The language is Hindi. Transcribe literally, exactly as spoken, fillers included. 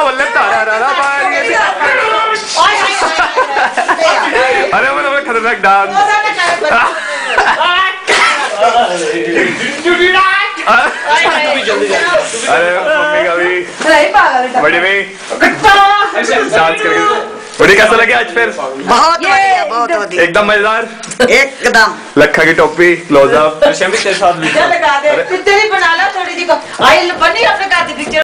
बोल अरे मतलब खतरनाक डांस। अरे मम्मी का भी बड़ी में डांस करके। बड़ी कैसा लगे आज फिर? बहुत बढ़िया, बहुत बढ़िया, एकदम मजेदार, एकदम। लखा की टोपी क्लोजअप तेरे साथ भी लगा दे, तेरी बना ला थोड़ी जी को। आई बनी अपने घर की पिक्चर